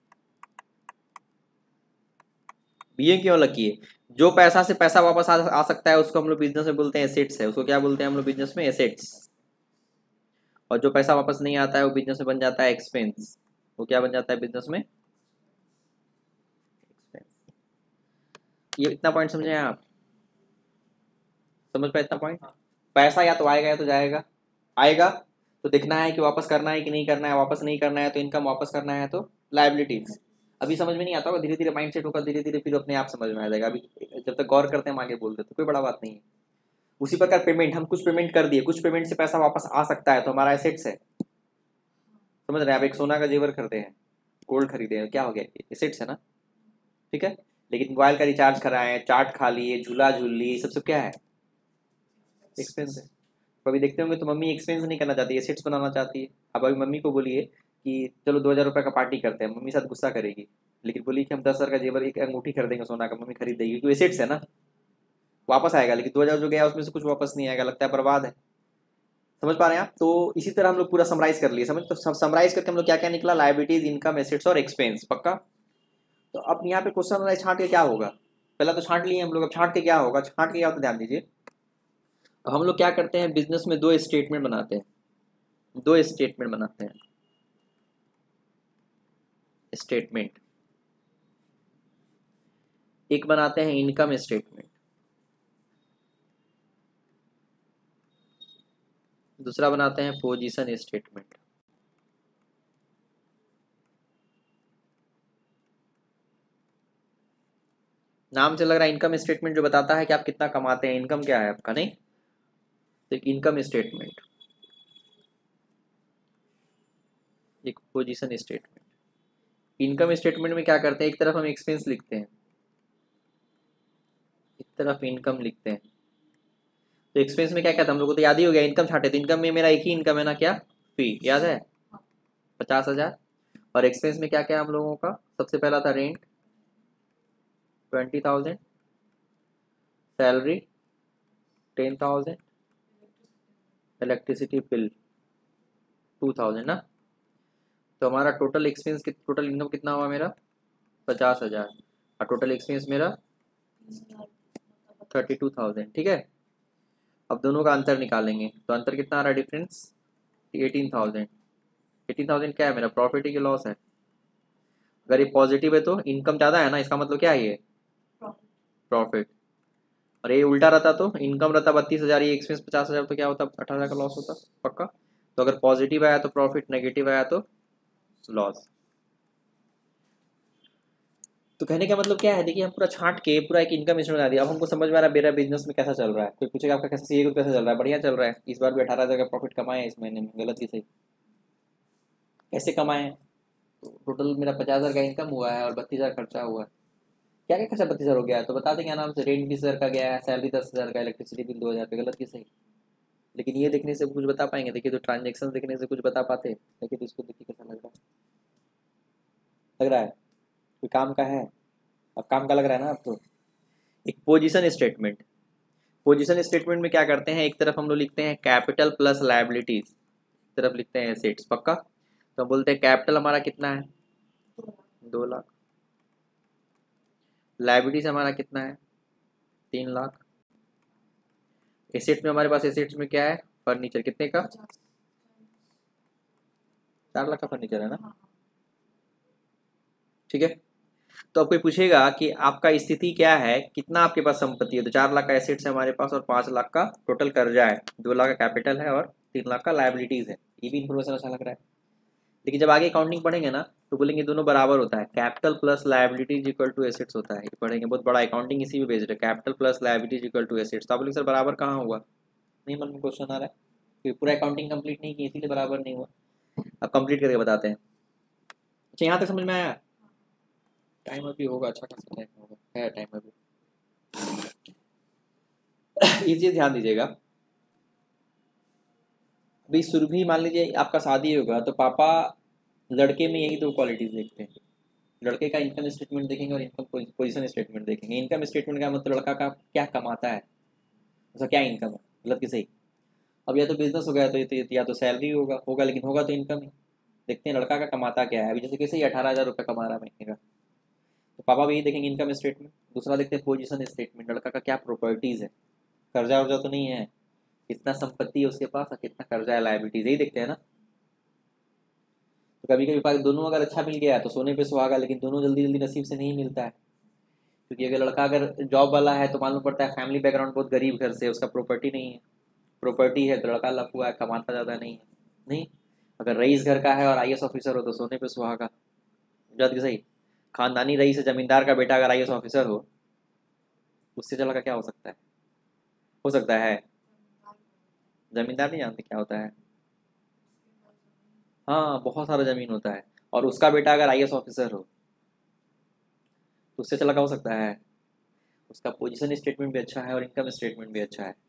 ये क्यों लकी है? जो पैसा से पैसा वापस आ सकता है उसको हम लोग बिजनेस में बोलते हैं एसेट्स है, उसको क्या बोलते हैं हम लोग बिजनेस में? एसेट्स। और जो पैसा वापस नहीं आता है वो बिजनेस में बन जाता है एक्सपेंस। वो क्या बन जाता है बिजनेस में? एक्सपेंस। ये इतना पॉइंट समझे आप? समझ पाए इतना पॉइंट? पैसा या तो आएगा या तो जाएगा। आएगा तो देखना है कि वापस करना है कि नहीं करना है, वापस नहीं करना है तो इनकम, वापस करना है तो लायबिलिटीज। अभी समझ में नहीं आता होगा, धीरे धीरे माइंड सेट होगा, धीरे धीरे फिर अपने आप समझ में आ जाएगा। अभी जब तक गौर करते हैं हम आगे बोलते तो कोई बड़ा बात नहीं है। उसी प्रकार पेमेंट, हम कुछ पेमेंट कर दिए, कुछ पेमेंट से पैसा वापस आ सकता है तो हमारा एसेट्स है। समझ रहे हैं? आप एक सोना का जेवर खरीदे हैं, गोल्ड खरीदे हैं, क्या हो गया? एसेट्स है ना, ठीक है। लेकिन मोबाइल का रिचार्ज कराए, चाट खा लिए, झूला झूल लिए, सब क्या है? एक्सपेंस है। कभी देखते होंगे तो मम्मी एक्सपेंस नहीं करना चाहती है, एसेट्स बनाना चाहती है। अब अभी मम्मी को बोलिए कि चलो 2000 रुपये का पार्टी करते हैं, मम्मी साथ गुस्सा करेगी। लेकिन बोली कि हम 10,000 का जेवर, एक अंगूठी खरीदेंगे सोना का, मम्मी खरीद देगी क्योंकि एसेट्स है ना, वापस आएगा। लेकिन 2000 जो गया उसमें से कुछ वापस नहीं आएगा, लगता है बर्बाद है। समझ पा रहे हैं आप? तो इसी तरह हम लोग पूरा समराइज कर लिए, समझ, तो समराइज करके हम लोग क्या क्या निकला, लायबिलिटीज, इनकम, एसेट्स और एक्सपेंस। पक्का? तो अब यहाँ पे क्वेश्चन छांट के क्या होगा, पहला तो छांट लिए हम लोग, अब छांट के क्या होगा, छांट के क्या होता है ध्यान दीजिए। अब हम लोग क्या करते हैं, बिजनेस में दो स्टेटमेंट बनाते हैं, दो स्टेटमेंट बनाते हैं। स्टेटमेंट एक बनाते हैं इनकम स्टेटमेंट, दूसरा बनाते हैं पोजीशन स्टेटमेंट। नाम से लग रहा है इनकम स्टेटमेंट जो बताता है कि आप कितना कमाते हैं, इनकम क्या है आपका, नहीं? तो एक इनकम स्टेटमेंट, एक पोजीशन स्टेटमेंट। इनकम स्टेटमेंट में क्या करते हैं, एक तरफ हम एक्सपेंस लिखते हैं, एक तरफ इनकम लिखते हैं। तो एक्सपेंस में क्या क्या था, हम लोग को तो याद ही हो गया, इनकम छाटे। तो इनकम में मेरा एक ही इनकम है ना, क्या? फी, याद है? 50,000। और एक्सपेंस में क्या क्या हम लोगों का, सबसे पहला था रेंट 20,000, सैलरी 10,000, इलेक्ट्रिसिटी बिल 2,000 ना। तो हमारा टोटल एक्सपेंस, टोटल इनकम कितना हुआ मेरा? 50,000, और टोटल एक्सपेंस मेरा 32,000, ठीक है। अब दोनों का अंतर निकालेंगे, तो अंतर कितना आ रहा है डिफरेंस? 18,000। 18,000 क्या है मेरा, प्रॉफिट है कि लॉस है? अगर ये पॉजिटिव है तो इनकम ज़्यादा है ना, इसका मतलब क्या है, ये प्रॉफिट। और ये उल्टा रहता तो इनकम रहता 32,000, ये एक्सपेंस 50,000, तो क्या होता? 18,000 का लॉस होता। पक्का? तो अगर पॉजिटिव आया तो प्रॉफिट, नेगेटिव आया तो लॉस। तो कहने का मतलब क्या है, देखिए हम पूरा छांट के पूरा एक इनकम स्टेटमेंट बना दिया। अब हमको समझ में आ रहा है मेरा बिजनेस में कैसा चल रहा है। कोई पूछेगा आपका कैसा सीए कैसा चल रहा है, बढ़िया चल रहा है, इस बार भी 18,000 का प्रॉफिट कमाए हैं इस महीने में, गलत ही सही, कैसे कमाए हैं? तो टोटल मेरा 50,000 का इनकम हुआ है और 32,000 खर्चा हुआ है। क्या क्या खर्चा 32,000 हो गया है, तो बता देंगे आराम से। रेंट 20,000 का गया है, सैलरी 10,000 का, इलेक्ट्रिसिटी बिल 2,000 पे, गलत की सही। लेकिन ये देखने से कुछ बता पाएंगे, देखिए तो ट्रांजेक्शन देखने से कुछ बता पाते, देखिए तो इसको देखिए कैसा लग रहा है, लग रहा है कोई काम का है? अब काम का लग रहा है ना अब तो। एक पोजीशन स्टेटमेंट, पोजीशन स्टेटमेंट में क्या करते हैं, एक तरफ हम लोग लिखते हैं कैपिटल प्लस लायबिलिटीज, एक तरफ लिखते हैं एसेट्स। पक्का? तो हम बोलते हैं कैपिटल हमारा कितना है, 2 लाख। लायबिलिटीज हमारा कितना है, 3 लाख। एसेट में हमारे पास, एसेट्स में क्या है, फर्नीचर, कितने का? 4 लाख का फर्नीचर है ना, ठीक है। तो अब कोई पूछेगा कि आपका स्थिति क्या है, कितना आपके पास संपत्ति है, तो 4 लाख का एसेट्स है हमारे पास और 5 लाख का टोटल कर्जा है, 2 लाख का कैपिटल है और 3 लाख का लायबिलिटीज है। ये भी इन्फॉर्मेशन अच्छा लग रहा है। लेकिन जब आगे अकाउंटिंग पढ़ेंगे ना तो बोलेंगे दोनों बराबर होता है, capital plus liabilities equal to assets होता है। ये पढ़ेंगे, बहुत बड़ा अकाउंटिंग इसी में बेस्ड है, capital plus liabilities equal to assets. तो आप बोलेंगे सर बराबर कहाँ हुआ, नहीं मन में क्वेश्चन आ रहा है क्योंकि पूरा अकाउंटिंग कंप्लीट नहीं की इसीलिए बराबर नहीं हुआ। अब कंप्लीट करके बताते हैं। अच्छा यहाँ तक समझ में आया? टाइम अभी होगा, अच्छा खासा टाइम होगा, है टाइम अभी। ये चीज ध्यान दीजिएगा, अभी सुरभि मान लीजिए आपका शादी होगा तो पापा लड़के में यही दो क्वालिटीज देखते हैं, लड़के का इनकम स्टेटमेंट देखेंगे और इनकम पोजीशन स्टेटमेंट देखेंगे। इनकम स्टेटमेंट का मतलब लड़का का क्या कमाता है, उसका क्या इनकम है, गलत की सही। अब या तो बिजनेस हो गया तो या तो सैलरी होगा होगा लेकिन होगा तो इनकम ही। देखते हैं लड़का का कमाता क्या है। अभी जैसे कैसे ही 18,000 रुपये कमा रहा है महीने का, तो पापा भी यही देखेंगे इनकम स्टेटमेंट। दूसरा देखते हैं पोजीशन स्टेटमेंट, लड़का का क्या प्रॉपर्टीज है, कर्जा वर्जा तो नहीं है, कितना संपत्ति है उसके पास और कितना कर्जा है, लायबिलिटीज, यही देखते हैं ना। तो कभी कभी दोनों अगर अच्छा मिल गया तो सोने पे सुहागा, लेकिन दोनों जल्दी जल्दी नसीब से नहीं मिलता है। क्योंकि अगर लड़का अगर जॉब वाला है तो मालूम पड़ता है फैमिली बैकग्राउंड बहुत गरीब घर से, उसका प्रॉपर्टी नहीं है, प्रॉपर्टी है तो लड़का लफुआ है, कमाता ज़्यादा नहीं है। नहीं, अगर रईस घर का है और आईएएस ऑफिसर हो तो सोने पे सुहागा, जद सही। खानदानी रईस जमींदार का बेटा अगर आईएएस ऑफिसर हो, उससे लड़का क्या हो सकता है, हो सकता है। जमींदार नहीं जानते क्या होता है? हाँ, बहुत सारा जमीन होता है, और उसका बेटा अगर आईएएस ऑफिसर हो तो उससे चला हो सकता है। उसका पोजीशन स्टेटमेंट भी अच्छा है और इनकम स्टेटमेंट भी अच्छा है।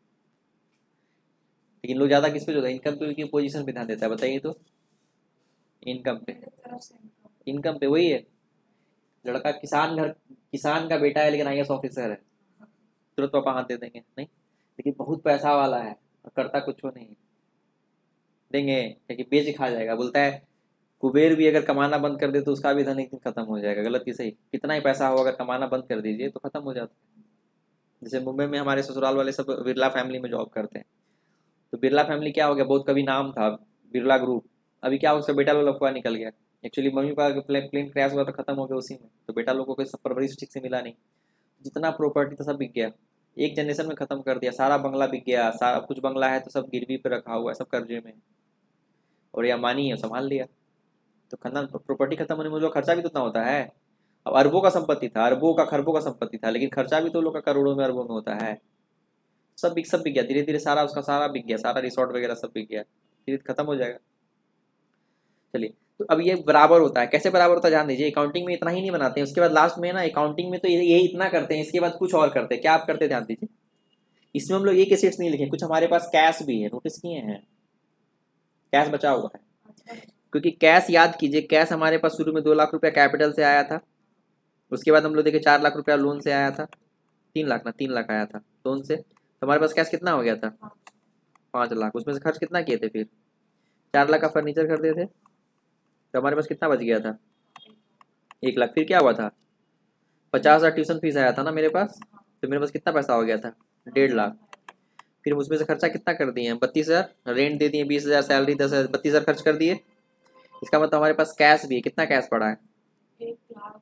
लेकिन लोग ज़्यादा किस पे जो है, इनकम पे, की पोजीशन पे ध्यान देता है, बताइए तो। इनकम पे, मेरे तरफ से इनकम इनकम पे वही है। लड़का किसान का बेटा है लेकिन आईएएस ऑफिसर है, तुरंत पापा हाथ दे देंगे नहीं। लेकिन बहुत पैसा वाला है और करता कुछ हो नहीं, देंगे क्या कि बेच खा जाएगा। बोलता है कुबेर भी अगर कमाना बंद कर दे तो उसका भी धन एक दिन खत्म हो जाएगा। गलत की सही? कितना ही पैसा हो, अगर कमाना बंद कर दीजिए तो खत्म हो जाता है। जैसे मुंबई में हमारे ससुराल वाले सब बिरला फैमिली में जॉब करते हैं, तो बिरला फैमिली क्या हो गया, बहुत कभी नाम था बिरला ग्रुप, अभी क्या उसका बेटा लोग अफवाह निकल गया। एक्चुअली मम्मी पापा का प्लेन क्रैश हुआ तो खत्म हो गया उसी में, तो बेटा लोगों को सब परवरिश ठीक से मिला नहीं। जितना प्रॉपर्टी था सब बिक गया, एक जनरेशन में खत्म कर दिया। सारा बंगला बिक गया, सारा कुछ बंगला है तो सब गिरवी पे रखा हुआ है, सब कर्जे में, और ये अमानी है संभाल लिया। तो खानदान प्रॉपर्टी खत्म होने में जो खर्चा भी तो उतना होता है। अब अरबों का संपत्ति था, अरबों का खरबों का संपत्ति था, लेकिन खर्चा भी तो लोग का करोड़ों में अरबों में होता है। सब बिक गया धीरे धीरे, सारा उसका सारा बिक गया, सारा रिसोर्ट वगैरह सब बिक गया, धीरे खत्म हो जाएगा। चलिए, तो अब ये बराबर होता है, कैसे बराबर होता है ध्यान दीजिए। अकाउंटिंग में इतना ही नहीं बनाते हैं, उसके बाद लास्ट में ना अकाउंटिंग में तो ये इतना करते हैं, इसके बाद कुछ और करते हैं। क्या आप करते हैं ध्यान दीजिए। इसमें हम लोग एक एसेट्स नहीं लिखे, कुछ हमारे पास कैश भी है, नोटिस किए हैं? कैश बचा हुआ है, क्योंकि कैश याद कीजिए, कैश हमारे पास शुरू में 2 लाख रुपया कैपिटल से आया था, उसके बाद हम लोग देखे 4 लाख रुपया लोन से आया था, 3 लाख ना 3 लाख आया था लोन से, तो हमारे पास कैश कितना हो गया था? 5 लाख। उसमें से खर्च कितना किए थे फिर? 4 लाख का फर्नीचर खरीदे थे, तो हमारे पास कितना बच गया था? 1 लाख। फिर क्या हुआ था? 50,000 ट्यूशन फीस आया था ना मेरे पास, तो मेरे पास कितना पैसा हो गया था? 1.5 लाख। फिर उसमें से खर्चा कितना कर दिए हैं? 32,000 रेंट दे दिए, 20,000 सैलरी, 10,000, 32,000 खर्च कर दिए। इसका मतलब हमारे पास कैश भी है, कितना कैश पड़ा है? 1 लाख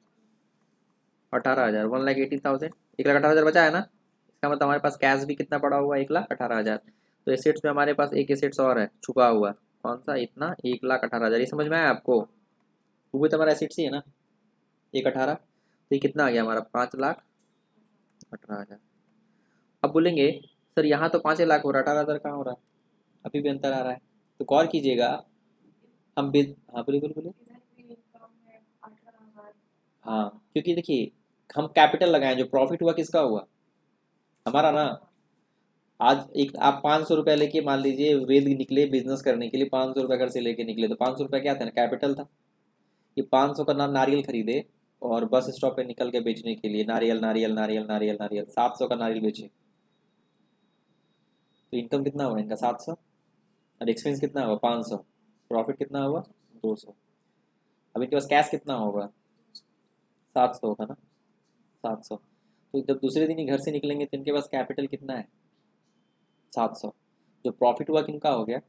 18,000, 1,80,000, 1,18,000 बचा है ना। इसका मतलब हमारे पास कैश भी कितना पड़ा हुआ है? 1,18,000। तो एसेट्स में हमारे पास एक एसेट्स और है छुपा हुआ, कौन सा? इतना 1,18,000। ये समझ में आया आपको? वो भी तो हमारा एसेट्स ही है ना, 1,18। तो ये कितना आ गया हमारा? 5,18,000। अब बोलेंगे सर यहाँ तो 5 लाख हो रहा है, 18,000 कहाँ हो रहा है? अभी भी अंतर आ रहा है। तो गौर कीजिएगा, हम हाँ बोलिए बोलिए बोलिए। इधर भी इनकम है 18,000। हाँ, क्योंकि देखिए हम कैपिटल लगाएं, जो प्रॉफिट हुआ किसका हुआ? हमारा ना। आज एक आप 500 रुपया लेके मान लीजिए वेद निकले बिजनेस करने के लिए, 500 रुपया घर से लेके निकले, तो 500 रुपया क्या था ना? कैपिटल था। ये 500 का नारियल खरीदे और बस स्टॉप पे निकल के बेचने के लिए नारियल नारियल नारियल नारियल नारियल 700 का नारियल बेचे, तो इनकम कितना हुआ इनका? 700। और एक्सपेंस कितना हुआ? 500। प्रॉफिट कितना हुआ? 200। अब इनके पास कैश कितना होगा? 700 होगा ना, 700। तो जब दूसरे दिन ही घर से निकलेंगे तो इनके पास कैपिटल कितना है? 700। जो प्रॉफिट हुआ किनका हो गया?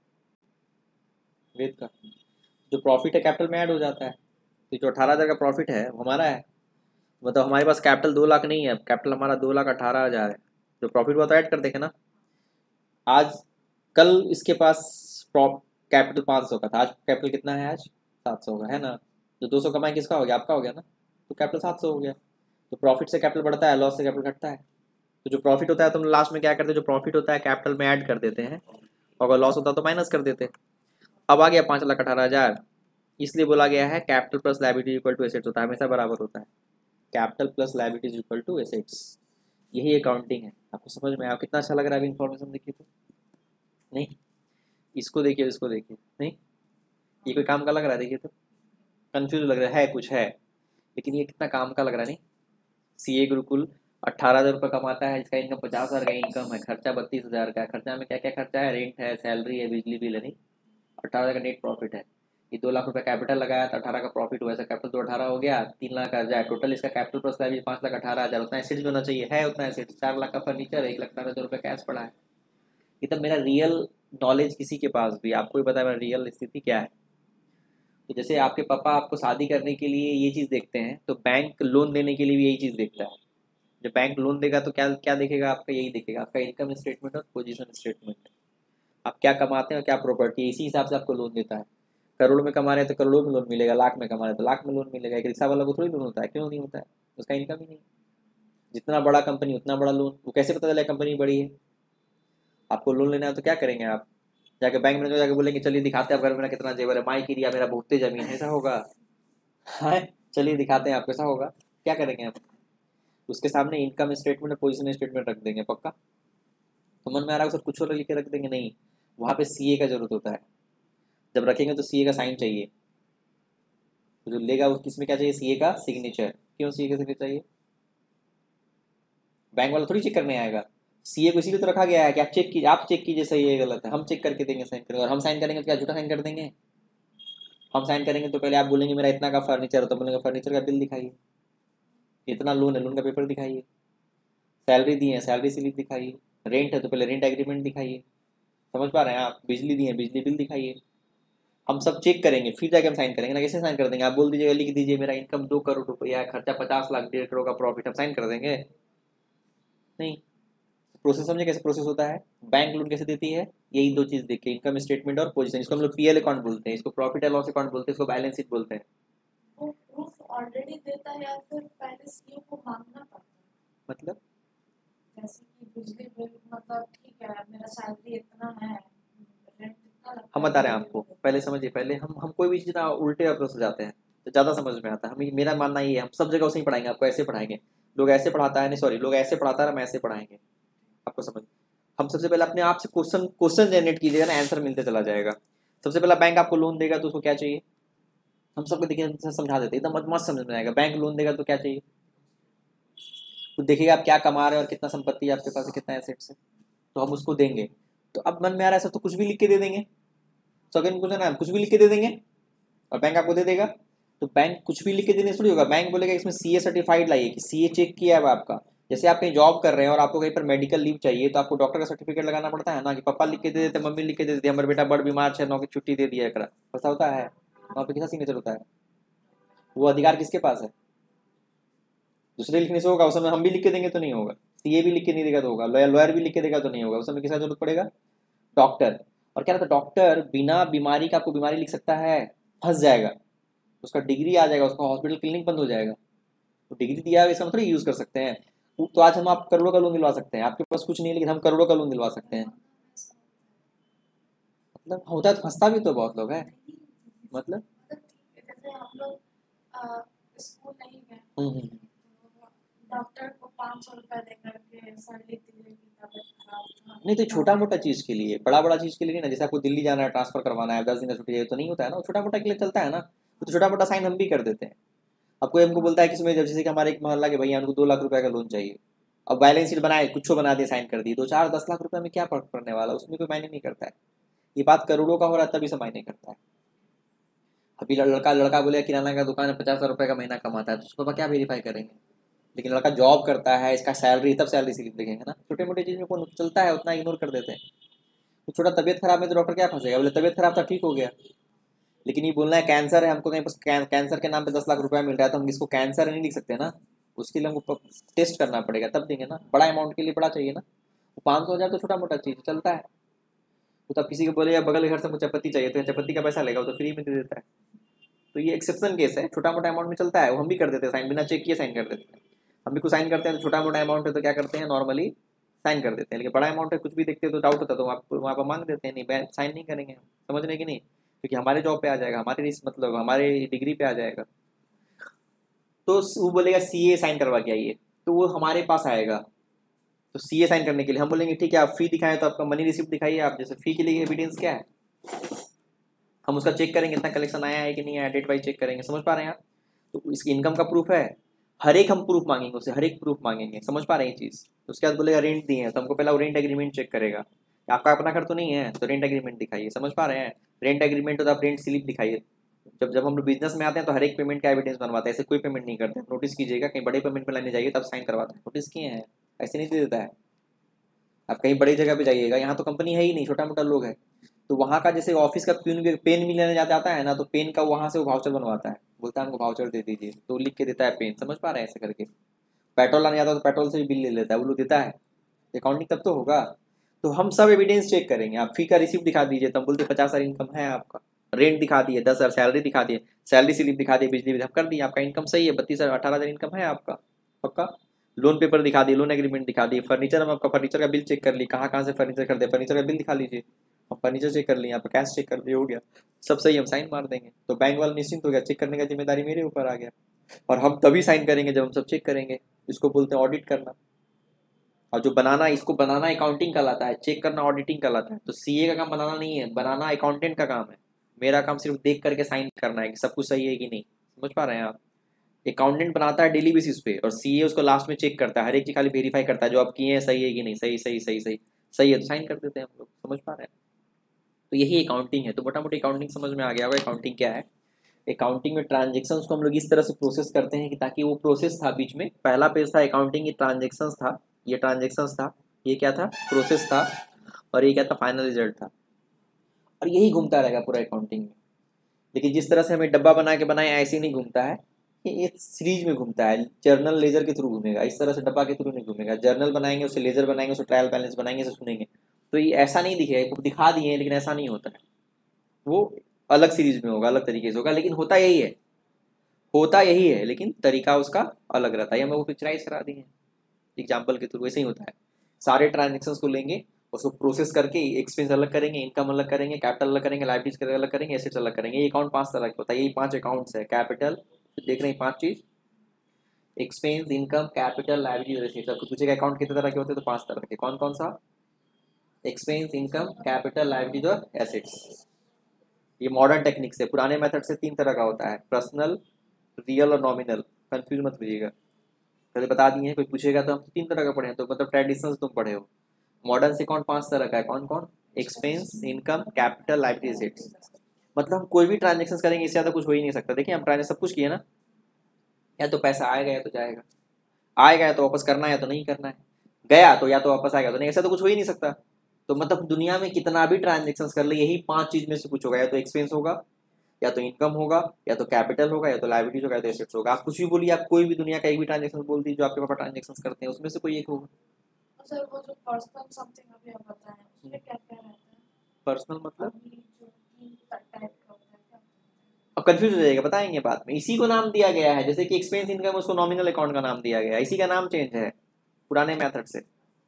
वेद का। जो प्रॉफिट है कैपिटल में ऐड हो जाता है, तो जो 18,000 का प्रॉफिट है वो हमारा है। मतलब हमारे पास कैपिटल 2 लाख नहीं है, कैपिटल हमारा 2,18,000 है। जो प्रॉफिट हुआ तो ऐड कर देंगे ना। आज कल इसके पास कैपिटल 500 का था, आज कैपिटल कितना है? आज 700 का है ना। जो 200 कमाई किसका हो गया? आपका हो गया ना, तो कैपिटल 700 हो गया। तो प्रॉफिट से कैपिटल बढ़ता है, लॉस से कैपिटल घटता है। तो जो प्रॉफिट होता है तो हम लास्ट में क्या करते हैं? जो प्रॉफिट होता है कैपिटल में ऐड कर देते हैं, और अगर लॉस होता है तो माइनस कर देते हैं। अब आ गया 5,18,000, इसलिए बोला गया है capital plus liability equal to assets होता है, हमेशा बराबर होता है। Capital plus liabilities equal to assets, यही अकाउंटिंग है। आपको समझ में आया? कितना अच्छा लग रहा है अभी इन्फॉर्मेशन देखिए तो। नहीं, इसको देखिए, इसको देखिए, नहीं ये कोई काम का लग रहा है? देखिए तो कंफ्यूज लग रहा है कुछ है, लेकिन ये कितना काम का लग रहा है। नहीं, सीए गुरुकुल 18,000 रुपये कमाता है, इसका इनकम 50,000 का इनकम है, खर्चा 32,000 का है। खर्चा में क्या क्या खर्चा है? रेंट है, सैलरी है, बिजली बिल है। नहीं, 18,000 का नेट प्रॉफिट है। ये 2 लाख रुपया कैपिटल लगाया तो 18 का प्रॉफिट हुआ, ऐसा कैपिटल तो 18 हो गया, 3 लाख आ जाए टोटल इसका कैपिटल प्लस लाइबिलिटी 5,18,000। उतना एसेट्स भी होना चाहिए, है उतना एसेट्स। 4 लाख का फर्नीचर है, 1,18,000 रुपये कैश पड़ा है। ये तब मेरा रियल नॉलेज किसी के पास भी, आपको भी पता है मेरा रियल स्थिति क्या है। तो जैसे आपके पापा आपको शादी करने के लिए ये चीज़ देखते हैं, तो बैंक लोन देने के लिए भी यही चीज़ देखता है। जब बैंक लोन देगा तो क्या क्या देखेगा आपका? यही देखेगा, आपका इनकम स्टेटमेंट और पोजीशन स्टेटमेंट। आप क्या कमाते हैं और क्या प्रॉपर्टी है, इसी हिसाब से आपको लोन देता है। करोड़ में कमा रहे हैं तो करोड़ों में लोन मिलेगा, लाख में कमा रहे हैं तो लाख में लोन मिलेगा। एक रिक्शा वाला को थोड़ी लोन होता है, क्यों नहीं होता है? उसका इनकम ही नहीं। जितना बड़ा कंपनी उतना बड़ा लोन। वो कैसे पता चला कंपनी बड़ी है? आपको लोन लेना है तो क्या करेंगे आप? जाके बैंक में जाके बोलेंगे चलिए दिखाते हैं आप घर में मेरा कितना जेवर है, माई की दिया मेरा बहुते जमीन है, ऐसा होगा? हाँ, चलिए दिखाते हैं आपको, ऐसा होगा? क्या करेंगे आप? उसके सामने इनकम स्टेटमेंट और पोजीशन स्टेटमेंट रख देंगे पक्का। तो मन में आ रहा है सर कुछ और लिख के रख देंगे? नहीं, वहाँ पे सीए का जरूरत होता है। जब रखेंगे तो सीए का साइन चाहिए। तो जो लेगा वो किसमें क्या चाहिए? सीए का सिग्नेचर। क्यों सीए का सिग्नेचर चाहिए? बैंक वाला थोड़ी चेक करने आएगा। सीए को इसीलिए तो रखा गया है कि आप चेक कीजिए सही है गलत है, हम चेक करके देंगे, साइन करेंगे। और हम साइन करेंगे तो क्या झूठा साइन कर देंगे? हम साइन करेंगे तो पहले आप बोलेंगे मेरा इतना का फर्नीचर है, तो बोलेंगे फर्नीचर का बिल दिखाइए, इतना लोन है लोन का पेपर दिखाइए, सैलरी दी है सैलरी स्लिप दिखाइए, रेंट है तो पहले रेंट एग्रीमेंट दिखाइए। समझ पा रहे हैं आप? बिजली दी है बिजली बिल दिखाइए। हम सब चेक करेंगे फिर जाके हम साइन करेंगे ना। कैसे साइन कर देंगे? आप बोल दीजिएगा लिख दीजिए मेरा इनकम 2 करोड़ रुपया है, खर्चा 50 लाख, 1.5 करोड़ का प्रॉफिट, हम साइन कर देंगे? नहीं। प्रोसेस समझे कैसे प्रोसेस होता है? बैंक लोन कैसे देती है? यही दो चीज देख के, इनकम स्टेटमेंट और पोजीशन। इसको हम लोग पीएल अकाउंट बोलते हैं, इसको प्रॉफिट एंड लॉस अकाउंट बोलते हैं, इसको बैलेंस शीट बोलते हैं। वो प्रूफ ऑलरेडी देता है या फिर पहले सीए को मांगना पड़ता है? मतलब जैसे कि बिजली बिल, मतलब ठीक है मेरा सैलरी इतना है, रेंट इतना लगता हम है, बता रहे हैं बिजली आपको, बिल पहले समझिए। पहले हम कोई भी चीज ना उल्टे अप्रोच से जाते हैं तो ज़्यादा समझ में आता है। हम मेरा मानना ये है, हम सब जगह उसे ही पढ़ाएंगे, आपको ऐसे पढ़ाएंगे। लोग ऐसे पढ़ाता है नहीं, सॉरी, लोग ऐसे पढ़ाता है, हम ऐसे पढ़ाएंगे, आपको समझ। हम सबसे पहले अपने आप से क्वेश्चन क्वेश्चन जनरेट कीजिएगा ना, आंसर मिलते चला जाएगा। सबसे पहला बैंक आपको लोन देगा तो उसको क्या चाहिए? हम सबको देखिए समझा देते हैं, एकदम मस्त समझ में आएगा। बैंक लोन देगा तो क्या चाहिए? तो देखिएगा आप क्या कमा रहे हो और कितना संपत्ति है आपके पास, कितना एसेट्स है, तो हम उसको देंगे। तो अब मन में आ रहा है सर तो कुछ भी लिख के दे देंगे, सेकंड क्वेश्चन है कुछ भी लिख के दे देंगे और बैंक आपको दे देगा। तो बैंक कुछ भी लिख के देने से थोड़ी होगा। बैंक बोलेगा इसमें सीए सर्टिफाइड लाइए कि सीए चेक किया है आपका। जैसे आप कहीं जॉब कर रहे हैं और आपको कहीं पर मेडिकल लीव चाहिए तो आपको डॉक्टर का सर्टिफिकेट लगाना पड़ता है ना, कि पापा लिख के दे देते, मम्मी लिख के दे देती, हमारे बेटा बड़ बीमार है, नौकरी छुट्टी दे दिया करा, ऐसा होता है? वहाँ पे किसका सिग्नेचर होता है? वो अधिकार किसके पास है? दूसरे लिखने से होगा? उस समय हम भी लिख के देंगे तो नहीं होगा। सीए भी लिख के नहीं देगा तो होगा, लॉयर भी लिख के देगा तो नहीं होगा। उस समय किसका जरूरत पड़ेगा? डॉक्टर। और क्या रहता है, डॉक्टर बिना बीमारी का आपको बीमारी लिख सकता है? फंस जाएगा, उसका डिग्री आ जाएगा, उसका हॉस्पिटल क्लिनिक बंद हो जाएगा। तो डिग्री दिया है इसका मतलब यूज कर सकते हैं। तो आज हम आप करोड़ों का लोन दिलवा सकते हैं, आपके पास कुछ नहीं है लेकिन हम करोड़ों का लोन दिलवा सकते हैं। मतलब होता है तो फंसता भी तो बहुत लोग है। मतलब जैसे हम लोग स्कूल नहीं गए, हम्म। डॉक्टर को 500 रुपए दे करके सर्दी की तबीयत खराब, नहीं तो छोटा मोटा चीज के लिए, बड़ा बड़ा चीज के लिए नहीं ना। जैसे आपको दिल्ली जाना है, ट्रांसफर करवाना है, 10 दिन का छुट्टी चाहिए, तो नहीं होता है ना, छोटा मोटा के लिए चलता है ना। तो छोटा मोटा साइन हम भी कर देते हैं। अब कोई हमको बोलता है कि इसमें, जब जैसे कि हमारे एक मोहल्ला के भैया, उनको 2 लाख रुपए का लोन चाहिए। अब बैलेंस शीट बनाए, कुछ बना दिए, साइन कर दिए, 2 4 10 लाख रुपए में क्या फर्क पड़ने वाला, उसमें कोई मायने नहीं करता है। ये बात करोड़ों का हो रहा है तभी से मायने करता है। अभी लड़का लड़का बोले किराना का दुकान है, 50,000 रुपए का महीना कमाता है, तो उसको क्या वेरीफाई करेंगे? लेकिन लड़का जॉब करता है, इसका सैलरी, तब सैलरी स्लिप देखेंगे ना। छोटे मोटे चीज में कौन चलता है, उतना इग्नोर कर देते हैं। तो छोटा तबियत खराब है तो डॉक्टर क्या फंसेगा, बोले तबियत खराब था ठीक हो गया। लेकिन ये बोलना है कैंसर है, हमको कहीं बस कैंसर के नाम पे 10 लाख रुपया मिल रहा है, तो हम इसको कैंसर नहीं लिख सकते ना। उसके लिए हमको टेस्ट करना पड़ेगा तब देंगे ना। बड़ा अमाउंट के लिए बड़ा चाहिए ना। 500,000 तो छोटा मोटा चीज चलता है। तो तब किसी को बोले बगल के घर से मुझे चपत्ती चाहिए, तो चपत्ती का पैसा लेगा, वो तो फ्री में दे देता है। तो ये एक्सेप्शन केस है, छोटा मोटा अमाउंट में चलता है, वो हम भी कर देते हैं साइन, बिना चेक किए साइन कर देते हैं। हम भी कुछ साइन करते हैं तो छोटा मोटा अमाउंट है तो क्या करते हैं, नॉर्मली साइन कर देते हैं। लेकिन बड़ा अमाउंट है कुछ भी देखते हैं तो डाउट होता है तो वहाँ पर मांग देते हैं, नहीं साइन नहीं करेंगे हम। समझ रहे कि नहीं? क्योंकि हमारे जॉब पे आ जाएगा, हमारे मतलब हमारे डिग्री पे आ जाएगा। तो वो बोलेगा सीए साइन करवा के आइए, तो वो हमारे पास आएगा। तो सीए साइन करने के लिए हम बोलेंगे ठीक है आप फी दिखाएं, तो आपका मनी रिसिप्ट दिखाइए। आप जैसे फी के लिए एविडेंस क्या है, हम उसका चेक करेंगे इतना कलेक्शन आया है कि नहीं आया, डेट वाइज चेक करेंगे। समझ पा रहे हैं आप? तो इसकी इनकम का प्रूफ है, हर एक हम प्रूफ मांगेंगे उससे, हर एक प्रूफ मांगेंगे। समझ पा रहे हैं ये चीज़? उसके बाद बोलेगा रेंट दिए हैं, तो हमको पहला वो रेंट एग्रीमेंट चेक करेगा। आपका अपना घर तो नहीं है तो रेंट एग्रीमेंट दिखाइए। समझ पा रहे हैं? रेंट एग्रीमेंट हो तो आप रेंट स्लिप दिखाइए। जब जब हम लोग बिजनेस में आते हैं तो हर एक पेमेंट का एविडेंस बनवाते हैं, ऐसे कोई पेमेंट नहीं करते। नोटिस कीजिएगा, कहीं बड़े पेमेंट में लाने जाइए तब साइन करवाते हैं, नोटिस किए हैं? ऐसे नहीं दे देता है। आप कहीं बड़ी जगह पे जाइएगा, यहाँ तो कंपनी है ही नहीं, छोटा मोटा लोग है, तो वहाँ का जैसे ऑफिस का पेन भी लेने जाता है ना, तो पेन का वहाँ से वो वाउचर बनवाता है, बोलता है हमको वाउचर दे दीजिए, तो लिख के देता है पेन। समझ पा रहे हैं? ऐसे करके पेट्रोल लाने जाता है तो पेट्रोल से भी बिल ले लेता है, वो लोग देता है। अकाउंटिंग तब तो होगा। तो हम सब एविडेंस चेक करेंगे। आप फी का रिसिप्ट दिखा दीजिए, तब बोलते 50,000 इनकम है आपका। रेंट दिखा दिए, 10,000 सैलरी दिखा दिए, सैलरी स्लिप दिखा दिए, बिजली बिल कर दिए, आपका इनकम सही है, 32,000 18,000 इनकम है आपका पक्का। लोन पेपर दिखा दिए, लोन एग्रीमेंट दिखा दिए, फर्नीचर हम आपका फर्नीचर का बिल चेक कर ली, कहाँ कहाँ से फर्नीचर खरीदे, फर्नीचर का बिल दिखा लीजिए, हम फर्नीचर चेक कर लिए, यहाँ पे कैश चेक कर लिए, हो गया सब सही, हम साइन मार देंगे। तो बैंक वाला निश्चिंत हो गया, चेक करने का जिम्मेदारी मेरे ऊपर आ गया। और हम तभी साइन करेंगे जब हम सब चेक करेंगे। इसको बोलते हैं ऑडिट करना। और जो बनाना, इसको बनाना अकाउंटिंग कहलाता है, चेक करना ऑडिटिंग कहलाता है। तो सीए का काम बनाना नहीं है, बनाना अकाउंटेंट का काम है। मेरा काम सिर्फ देख करके साइन करना है कि सब कुछ सही है कि नहीं। समझ पा रहे हैं आप? अकाउंटेंट बनाता है डेली बेसिस पे, और सीए उसको लास्ट में चेक करता है, हर एक चीज खाली वेरीफाई करता है जो आप किए हैं सही है कि नहीं, सही सही सही सही सही है तो साइन कर देते हैं हम लोग। समझ पा रहे हैं? तो यही अकाउंटिंग है। तो मोटा मोटी अकाउंटिंग समझ में आ गया होगा अकाउंटिंग क्या है। अकाउंटिंग में ट्रांजेक्शन्स को हम लोग इस तरह से प्रोसेस करते हैं कि ताकि वो प्रोसेस था, बीच में पहला पेज था अकाउंटिंग, ये ट्रांजेक्शन्स था, ये ट्रांजेक्शन्स था, ये क्या था, प्रोसेस था, और ये क्या था, फाइनल रिजल्ट था। और यही घूमता रहेगा पूरा अकाउंटिंग में। लेकिन जिस तरह से हमें डब्बा बना के बनाए ऐसे नहीं घूमता है, ये सीरीज में घूमता है, जर्नल लेजर के थ्रू घूमेगा। इस तरह से डब्बा के थ्रू नहीं घूमेगा। जर्नल बनाएंगे, उसे लेजर बनाएंगे, उसे ट्रायल बैलेंस बनाएंगे, उसे सुनेंगे। तो ये ऐसा नहीं दिखेगा, दिखा दिए हैं लेकिन ऐसा नहीं होता है, वो अलग सीरीज में होगा, अलग तरीके से होगा, लेकिन होता यही है, होता यही है, लेकिन तरीका उसका अलग रहता है। हम लोग को पिक्चराइज करा दिए हैं एग्जाम्पल के थ्रू, वैसे ही होता है। सारे ट्रांजेक्शन्स को लेंगे, उसको प्रोसेस करके एक्सपेंस अलग करेंगे, इनकम अलग करेंगे, कैपिटल अलग करेंगे, लायबिलिटीज अलग करेंगे, एसेट्स अलग करेंगे। ये अकाउंट 5 तरह का होता है, यही 5 अकाउंट्स है। कैपिटल, देख रहे हैं 5 चीज, expense, income, capital, liabilities, assets. आपको पूछेगा अकाउंट कितने तरह के होते हैं, तो 5 तरह के। कौन कौन सा? एक्सपेंस, इनकम, कैपिटल, लायबिलिटीज और एसेट्स। ये मॉडर्न टेक्निक से, पुराने मेथड से 3 तरह का होता है, पर्सनल, रियल और नॉमिनल। कंफ्यूज मत होइएगा, पहले बता दिए हैं। कोई पूछेगा तो हम 3 तरह का पढ़े हैं, तो मतलब ट्रेडिशनल तुम पढ़े हो। मॉडर्न से अकाउंट 5 तरह का है। कौन कौन? Expense, income, capital, liabilities, assets. मतलब हम कोई भी ट्रांजेक्शन करेंगे, इससे ज़्यादा कुछ हो ही नहीं सकता। देखिए हम ट्रांजेक्शन सब कुछ किए ना, या तो पैसा आएगा या तो जाएगा, आएगा या तो वापस करना है या तो नहीं करना है, गया तो या तो वापस आएगा तो नहीं, ऐसा तो कुछ हो ही नहीं सकता। तो मतलब दुनिया में कितना भी ट्रांजेक्शन कर ले, यही 5 चीज में से कुछ होगा, या तो एक्सपेंस होगा, या तो इनकम होगा, या तो कैपिटल होगा, या तो लायबिलिटीज होगा, या तो एसेट्स होगा। आप कुछ भी बोलिए, आप कोई भी दुनिया का एक भी ट्रांजेक्शन बोल दीजिए जो आपके पापा ट्रांजेक्शन करते हैं, उसमें से कोई एक होगा। सर वो जो पर्सनल समथिंग अभी आप बताएं उसमें क्या क्या रहता है? पर्सनल मतलब अभी जो 3 टाइप का होता है क्या? अब कंफ्यूज हो जाएगा, बताएंगे बाद में। इसी को नाम दिया गया है, जैसे कि एक्सपेंस इनकम, उसको नॉमिनल अकाउंट का नाम दिया गया है, इसी का नाम चेंज है पुराने मेथड से।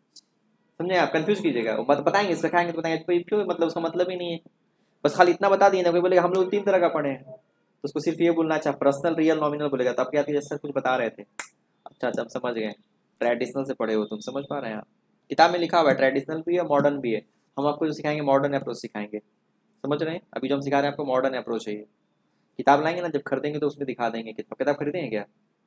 समझे आप? कंफ्यूज कीजिएगा, वो बताएंगे, सिखाएंगे तो बताएंगे क्यों, मतलब उसका मतलब ही नहीं है। बस खाली इतना बता दिए ना, कोई बोलेगा हम लोग 3 तरह का पढ़े हैं, तो उसको सिर्फ ये बोलना, अच्छा पर्सनल, रियल, नॉमिनल बोलेगा, तो आप क्या जैसा कुछ बता रहे थे। अच्छा अच्छा, हम समझ गए, ट्रेडिशनल से पढ़े हो तुम, समझ पा रहे हैं आप। किताब में लिखा हुआ है ट्रेडिशनल भी है, मॉडर्न भी है। हम आपको जो सिखाएंगे मॉडर्न अप्रोच सिखाएंगे, समझ रहे हैं? अभी जो हम सिखा रहे हैं आपको मॉडर्न अप्रोच है ये। किताब लाएंगे ना, जब खरीदेंगे तो उसमें दिखा देंगे। किताब खरीदे हैं क्या?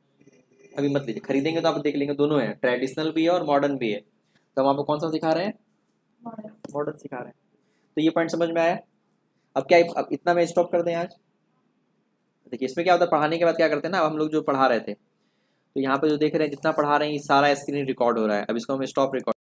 अभी मत लीजिए, खरीदेंगे तो आप देख लेंगे, दोनों है, ट्रेडिशनल भी है और मॉडर्न भी है। तो हम आपको कौन सा सिखा रहे हैं? मॉडल मॉडर्न सिखा रहे हैं। तो ये पॉइंट समझ में आया? अब क्या, अब इतना में स्टॉप कर दें आज? देखिए इसमें क्या होता है, पढ़ाने के बाद क्या करते हैं ना, अब हम लोग जो पढ़ा रहे थे, तो यहाँ पे जो देख रहे हैं जितना पढ़ा रहे हैं ये सारा स्क्रीन रिकॉर्ड हो रहा है। अब इसको हम स्टॉप रिकॉर्ड